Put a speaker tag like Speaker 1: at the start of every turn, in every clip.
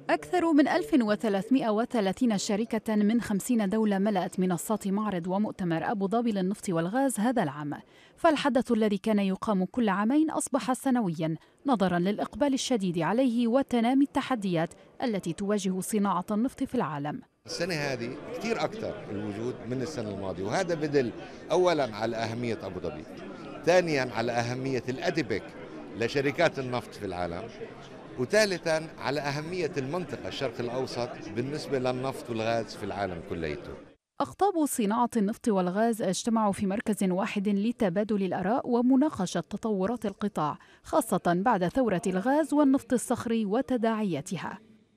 Speaker 1: أكثر من 1330 شركة من 50 دولة ملأت منصات معرض ومؤتمر أبو ظبي للنفط والغاز هذا العام، فالحدث الذي كان يقام كل عامين أصبح سنويا نظرا للإقبال الشديد عليه وتنامي التحديات التي تواجه صناعة النفط في العالم.
Speaker 2: السنة هذه كثير أكثر الوجود من السنة الماضية، وهذا بدل أولا على أهمية أبو ظبي، ثانيا على أهمية الأديبك لشركات النفط في العالم، وثالثا على أهمية المنطقة الشرق الأوسط بالنسبة للنفط والغاز في العالم كليته.
Speaker 1: أقطاب صناعة النفط والغاز اجتمعوا في مركز واحد لتبادل الآراء ومناقشة تطورات القطاع، خاصة بعد ثورة الغاز والنفط الصخري وتداعياتها.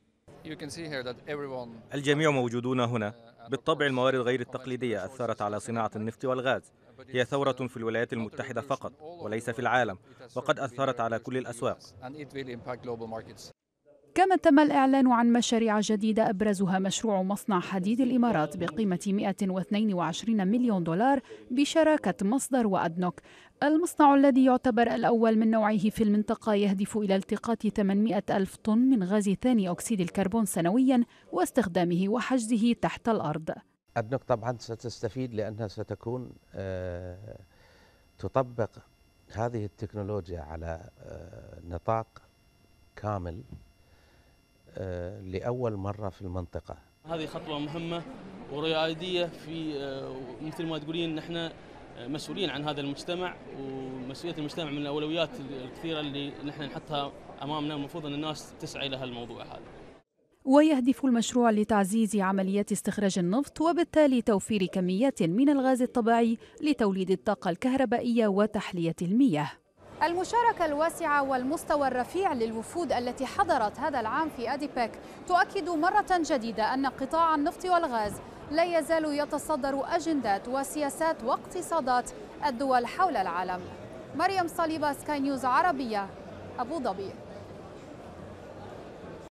Speaker 3: الجميع موجودون هنا. بالطبع الموارد غير التقليدية أثرت على صناعة النفط والغاز. هي ثورة في الولايات المتحدة فقط وليس في العالم، وقد أثرت على كل الأسواق.
Speaker 1: كما تم الإعلان عن مشاريع جديدة أبرزها مشروع مصنع حديد الإمارات بقيمة 122 مليون دولار بشراكة مصدر وأدنوك. المصنع الذي يعتبر الأول من نوعه في المنطقة يهدف إلى التقاط 800 ألف طن من غاز ثاني أكسيد الكربون سنويا واستخدامه وحجزه تحت الأرض.
Speaker 4: أدنوك طبعا ستستفيد لأنها ستكون تطبق هذه التكنولوجيا على نطاق كامل لأول مرة في المنطقة.
Speaker 5: هذه خطوة مهمة وريادية في مثل ما تقولين نحن مسؤولين عن هذا المجتمع، ومسؤولية المجتمع من الأولويات الكثيرة اللي نحن نحطها أمامنا، المفروض أن الناس تسعى لها الموضوع هذا.
Speaker 1: ويهدف المشروع لتعزيز عمليات استخراج النفط وبالتالي توفير كميات من الغاز الطبيعي لتوليد الطاقة الكهربائية وتحلية المياه. المشاركة الواسعة والمستوى الرفيع للوفود التي حضرت هذا العام في أديبك تؤكد مرة جديدة أن قطاع النفط والغاز لا يزال يتصدر أجندات وسياسات واقتصادات الدول حول العالم. مريم صليبة، سكاي نيوز عربية، أبو ظبي.